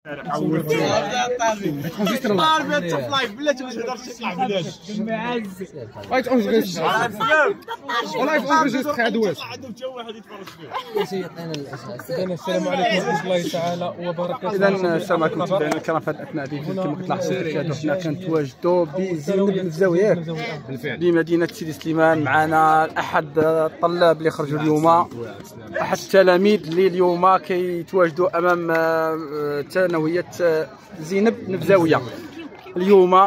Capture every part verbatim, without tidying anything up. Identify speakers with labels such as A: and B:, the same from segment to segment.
A: السلام عليكم ورحمة الله تعالى وبركاته.
B: إذا السلام عليكم متابعينا الكرام، في هذه الأثناء كما كتلاحظوا كتشاهدوا حنا كنتواجدوا بزينب بن الزاوية بمدينة سيدي سليمان. معنا أحد الطلاب اللي خرجوا اليوم، أحد التلاميذ اللي اليوم كيتواجدوا أمام ثانوية زينب بن الزاوية اليوم.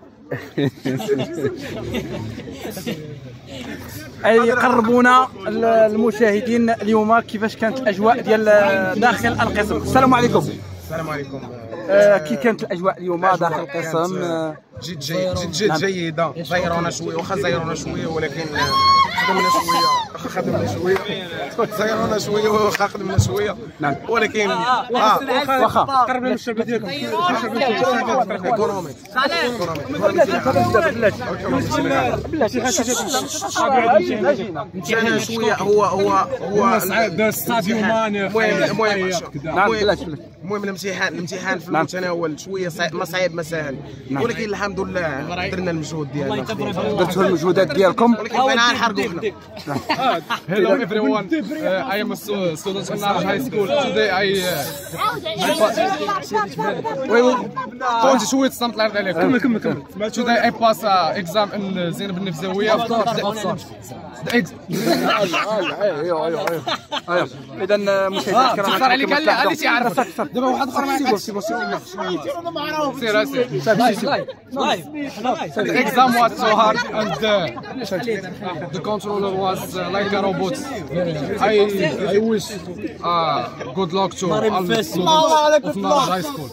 B: يقربونا المشاهدين اليوم كيفاش كانت الاجواء ديال داخل القسم. السلام عليكم.
C: السلام عليكم.
B: آه كي كانت الاجواء اليوم داخل القسم؟
C: آه جد جيد جد جد جيده. زيرونا شويه، واخا زيرونا شويه ولكن خدمنا شويه، واخا خدمنا شويه زيرونا شويه واخا خدمنا شويه.
B: نعم
C: ولكن
B: اه واخا قربنا من الشعب ديالكم.
C: كونوميك امتحان شويه هو هو هو المهم الامتحان الامتحان في المتناول شويه ما صعيب ما ساهل، ولكن الحمد لله درنا المجهود ديالنا.
B: درتوا المجهودات ديالكم
C: ولكن بغينا نحرقوا حنا.
A: Hello everyone, uh, I am a student in Naraj High School. Today I uh, شوية صمت الله يرضي عليك. كمل كمل كمل. Today I pass uh, exam in زينب بن الزاوية.
B: ايوه ايوه ايوه. اذا مشاهدينا الكرام
A: تفكر عليك لا هذه تعرف دابا واحد اخر معاك. سير سير سير. The exam was so hard and uh, the controller was uh, like a robot. I I wish uh, good luck to all the students of Naraj High School.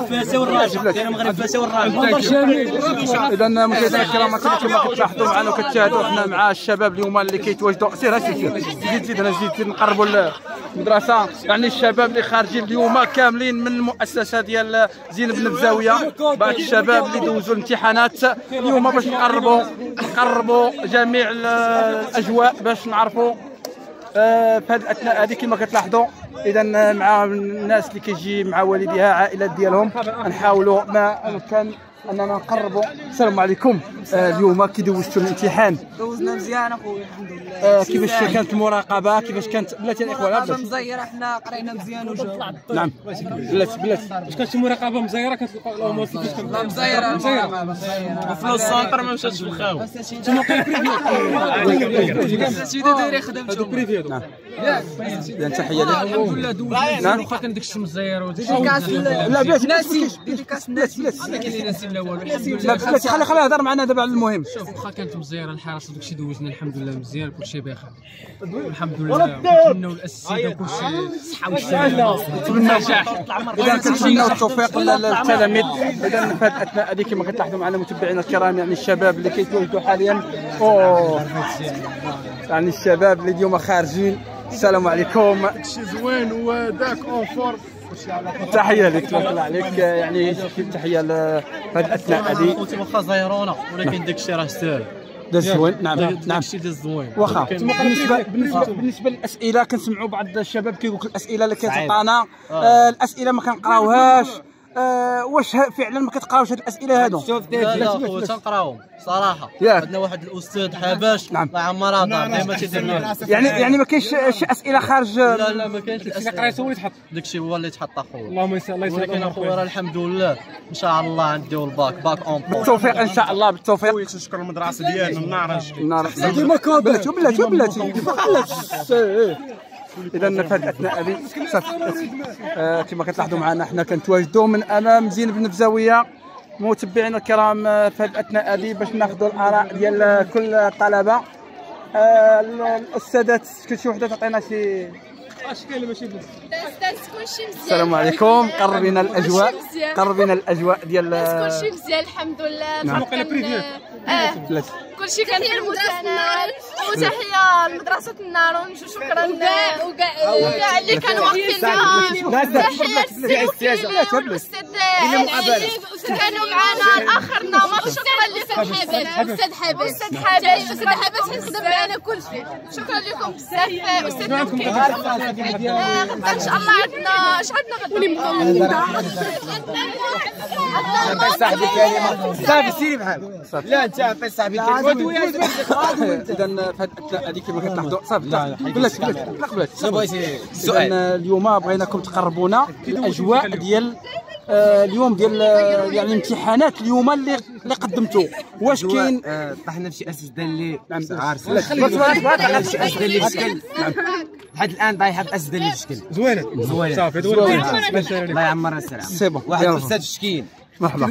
B: اذا مشاهدينا الكرام كما كتلاحظوا معنا وكتشاهدوا حنا مع الشباب اليوم اللي كيتواجدوا. سير سير زيد زيد انا زيد نقربوا المدرسه. يعني الشباب اللي خارجين اليوم كاملين من المؤسسه ديال زينب بن الزاويه، بعض الشباب اللي دوزوا الامتحانات اليوم باش نقربوا نقربوا جميع الاجواء باش نعرفوا آه في هذه الاثناء هذه كما كتلاحظوا. اذا مع الناس اللي كيجي مع والديها عائلات ديالهم نحاولوا ما امكن اننا نقربوا. السلام عليكم. آه اليوم كي دوزتوا الامتحان؟
D: دوزنا مزيان اخويا الحمد لله.
B: آه كيفاش كانت المراقبه؟ كيفاش كانت بلاتي الاخوان؟
D: المراقبه مزيره، حنا قرينا مزيان وجاوبنا.
B: نعم بلاتي بلاتي.
A: واش كانت المراقبه مزيره؟ كتلقاو الامور كيفاش كانت؟
D: لا مزيره مزيره.
A: في السونتر ما مشاتش بالخاوي.
D: انتما بريفي سيدي دايرين خدمتهم بريفي.
B: نعم اذا تحيه لك.
D: الحمد لله دوزنا.
A: نعم واخا كان داك الشيء مزير.
D: ديكاس
B: لا بلاتي
D: ناسي ديكاس ناسي.
A: ما كاين اللي ناسي الاول.
B: لا بلاتي خلي خلي يهضر معنا دابا على المهم.
A: شوف واخا كانت مزيره الحراسه داكشي دوزنا الحمد لله مزيان، كلشي بخير الحمد لله. كنتمناو الاساتذه كلشي صحه والسلامه.
B: نتمناو اذا كنتمناو التوفيق للتلاميذ. اذا في هذه الاثناء هذه كما كتلاحظوا معنا متابعينا الكرام، يعني الشباب اللي كيتواجدوا حاليا اوه يعني الشباب اللي اليوم خارجين. السلام عليكم.
C: داكشي زوين وداك اون فورم.
B: تحيه لك تبارك الله عليك. يعني تحيه في هذه الاثناء هذه.
E: واخا زيرونا ولكن داكشي راه ساهل.
B: داز زوين. نعم نعم
E: داكشي داز زوين.
B: واخا بالنسبه بالنسبه بالنسبه للاسئله كنسمعوا بعض الشباب كيقول لك الاسئله اللي كتعطانا آه الاسئله ما كنقراوهاش. آه واش فعلا ما كتقراوش هاد الاسئله هادو؟
E: لا لا خويا تنقراوهم صراحه. عندنا واحد الاستاذ حباش الله يعمرها ديما تيدير لنا.
B: يعني يعني ما كاينش شي اسئله خارج؟
E: لا لا ما كاينش الاسئله.
A: قريتو اللي تحط
E: داكشي هو اللي تحط اخويا.
A: اللهم يسر الله يسلمك.
E: ولكن اخويا راه الحمد لله ان شاء الله نديو الباك باك اون
B: بالتوفيق ان شاء الله. بالتوفيق.
C: تشكر المدرسه ديالنا النارج.
B: النارج ديما كون بلاتي بلاتي بلاتي اذا في هذه الاثناء هذه آه كما كتلاحظوا معنا حنا كنتواجدوا من امام زينب بن الزاويه. متابعينا الكرام في هذه الاثناء هذه باش ناخذوا الاراء ديال كل الطلبه. آه الاستاذات كل شي وحده تعطينا شي
F: اش كاين ماشي بس كلشي مزيان.
B: السلام عليكم. قربينا الاجواء قربينا الاجواء ديال
F: كلشي مزيان الحمد لله.
B: نعم.
F: اه كلشي كان في المتناول. وتحيه لمدرسه النارون. شكرا وكاع اللي كانوا واقفين معاهم. تحيه للسي الاستاذ كانوا معنا الاخر نمر. شكرا لكم حبيب استاذ حبيب استاذ حبيب استاذ حبيب حيت خدم معنا كل شيء. شكرا لكم بزاف استاذ حبيب. غدا ان شاء الله عندنا اش عندنا غدا
C: صاحبي كلمه صافي سيري بحال لا انت عطي صاحبي كلمه.
B: اذا في هذه هذيك كما كتلاحظوا صافي بلاتي بلاتي بلاتي السؤال اليوم بغيناكم تقربونا الاجواء ديال آه اليوم ديال آه يعني الامتحانات اليوم اللي اللي قدمتوا. واش كاين
C: طحنا بشي اسئله اللي عارفين طحنا بشي اسئله اللي بشكل لحد الان طايحه باسئله اللي بشكل زوينه زوينه صافي الله يعمرها السلام سي بون. واحد الاستاذ شكين
B: مرحبا.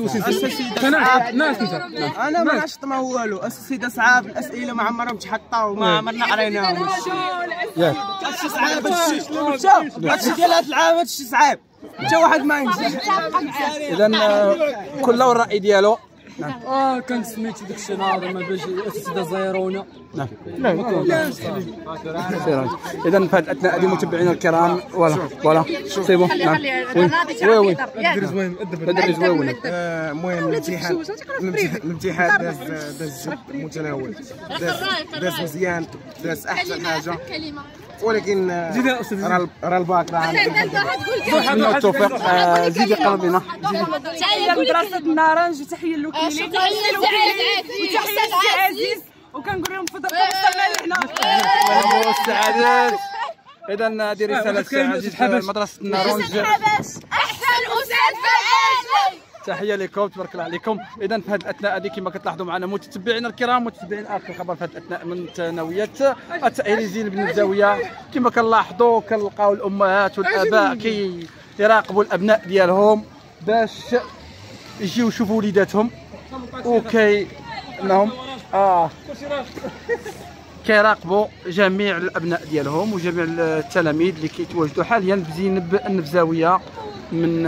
C: انا ما نشط ما هو والو. السيده صعاب الاسئله ما عمرهم تحطوا ما عمرنا قريناهم.
B: ياك
C: هادشي صعاب هادشي شوف هادشي ديال هاد العام هادشي صعاب حتى واحد ما ينجح.
B: اذا كل الراي ديالو.
D: نعم. اه كان سميتي داك الشيء ناضي ما باش السيده زيرونا.
B: نعم. لا لا اذا في هذه الاثناء هذه متابعينا الكرام فوالا فوالا سي بون. نعم وي وي
C: بدري زوين
B: بدري زوين.
C: المهم الامتحان الامتحان داز داز متناول داز مزيان داز احسن حاجه ولكن راه الباك راه
B: عندنا التوفيق. زيدي قربينا
G: تحيه لمدرسه النارنج وتحيه للوكيلين وتحيه للسي عزيز وكنقول لهم فضلكم مستمرين هنا
B: والسعادات. اذا هذه رساله السي عزيز مدرسه النارنج
F: احسن استاذ فعال.
B: تحيه لكم تبارك الله عليكم. اذا في هذه الاثناء هذه كما كتلاحظوا معنا متتبعينا الكرام متتبعين اخر خبر في هذه الاثناء من ثانويات التاهيلي زين بن الزاويه. كما كنلاحظوا كنلقاو الامهات والاباء كيراقبوا الابناء ديالهم باش يجيو يشوفوا وليداتهم وكي انهم اه كيراقبوا جميع الابناء ديالهم وجميع التلاميذ اللي كيتواجدوا حاليا بزينب النبزاويه من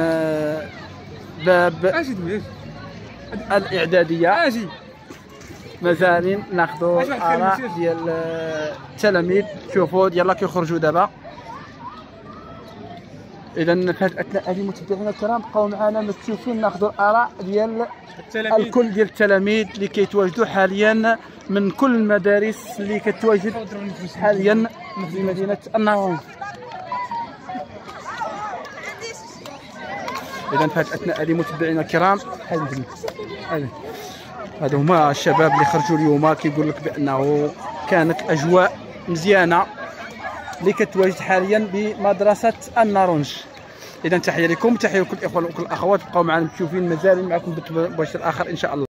B: باب الاعداديه. مازالين ناخذوا اراء ديال التلاميذ. شوفوا يلاه كيخرجوا دابا. اذا في هذه الاثناء هذه متابعينا الكرام بقاو معنا مكتوفين ناخذوا الاراء ديال الكل ديال التلاميذ اللي كيتواجدوا حاليا من كل المدارس اللي كتواجد حاليا في مدينه النارنج. اذا في هذه الاثناء هذه متابعينا الكرام هادو هما الشباب اللي خرجوا اليوم كيقول لك بانه كانت اجواء مزيانه اللي كتواجد حاليا بمدرسه النارنج. اذا تحيه لكم تحيه لكل الاخوان وكل الاخوات بقاو معنا متشوفين مازال معكم بث مباشر اخر ان شاء الله.